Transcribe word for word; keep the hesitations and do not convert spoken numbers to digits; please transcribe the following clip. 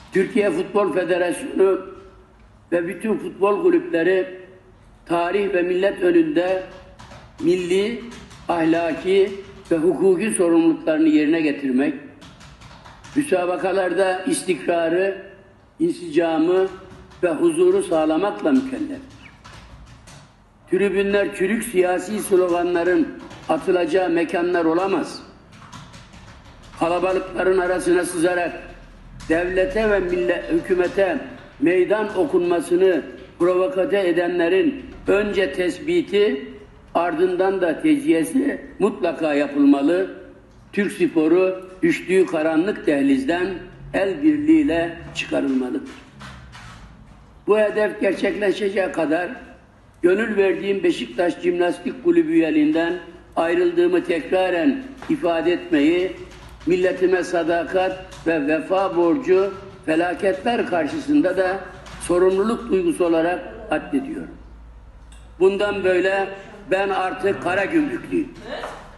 Türkiye Futbol Federasyonu ve bütün futbol kulüpleri tarih ve millet önünde milli, ahlaki ve hukuki sorumluluklarını yerine getirmek, müsabakalarda istikrarı, insicamı ve huzuru sağlamakla mükelleftir. Tribünler çürük siyasi sloganların atılacağı mekanlar olamaz. Kalabalıkların arasına sızarak devlete ve millet, hükümete meydan okunmasını provokate edenlerin önce tespiti, ardından da teciyesi mutlaka yapılmalı. Türk sporu düştüğü karanlık dehlizden el birliğiyle çıkarılmalıdır. Bu hedef gerçekleşeceği kadar gönül verdiğim Beşiktaş Jimnastik Kulübü üyeliğinden ayrıldığımı tekraren ifade etmeyi, milletime sadakat ve vefa borcu felaketler karşısında da sorumluluk duygusu olarak addediyorum. Bundan böyle ben artık Karagümrüklüyüm.